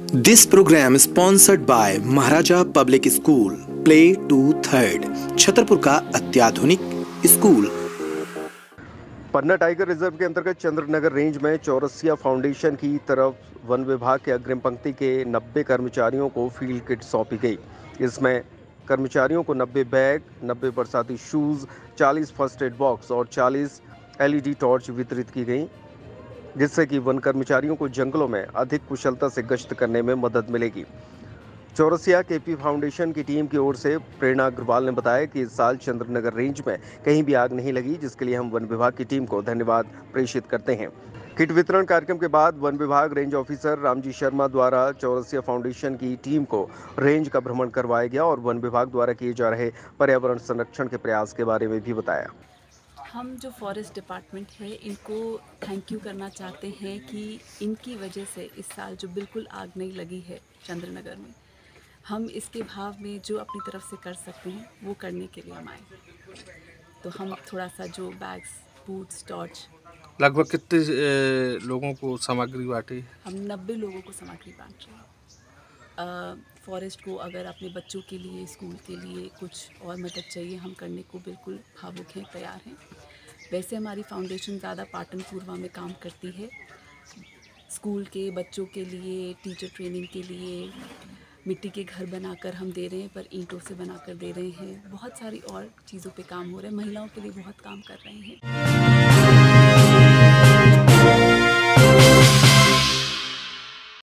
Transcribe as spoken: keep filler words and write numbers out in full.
This program is sponsored by Maharaja public school play to third, Chhatarpur का अत्याधुनिक school. पन्ना tiger reserve के अंतर्गत Chandranagar range में चौरसिया फाउंडेशन की तरफ वन विभाग के अग्रिम पंक्ति के नब्बे कर्मचारियों को फील्ड किट सौंपी गई। इसमें कर्मचारियों को नब्बे बैग, नब्बे बरसाती शूज, चालीस फर्स्ट एड बॉक्स और चालीस एलईडी टॉर्च वितरित की गई, जिससे कि वन कर्मचारियों को जंगलों में अधिक कुशलता से गश्त करने में मदद मिलेगी। चौरसिया केपी फाउंडेशन की टीम की ओर से प्रेरणा अग्रवाल ने बताया कि इस साल चंद्रनगर रेंज में कहीं भी आग नहीं लगी, जिसके लिए हम वन विभाग की टीम को धन्यवाद प्रेषित करते हैं। किट वितरण कार्यक्रम के बाद वन विभाग रेंज ऑफिसर रामजी शर्मा द्वारा चौरसिया फाउंडेशन की टीम को रेंज का भ्रमण करवाया गया और वन विभाग द्वारा किए जा रहे पर्यावरण संरक्षण के प्रयास के बारे में भी बताया। हम जो फॉरेस्ट डिपार्टमेंट है इनको थैंक यू करना चाहते हैं कि इनकी वजह से इस साल जो बिल्कुल आग नहीं लगी है चंद्रनगर में, हम इसके भाव में जो अपनी तरफ से कर सकते हैं वो करने के लिए हम आए। तो हम थोड़ा सा जो बैग्स, बूट्स, टॉर्च, लगभग कितने लोगों को सामग्री बांटी? हम नब्बे लोगों को सामग्री बांट रहे हैं। फॉरेस्ट को अगर अपने बच्चों के लिए, स्कूल के लिए कुछ और मदद चाहिए, हम करने को बिल्कुल भावुक हैं, तैयार हैं। वैसे हमारी फाउंडेशन ज़्यादा पाटन पूर्वा में काम करती है। स्कूल के बच्चों के लिए, टीचर ट्रेनिंग के लिए मिट्टी के घर बनाकर हम दे रहे हैं, पर ईंटों से बनाकर दे रहे हैं। बहुत सारी और चीज़ों पे काम हो रहा है, महिलाओं के लिए बहुत काम कर रहे हैं।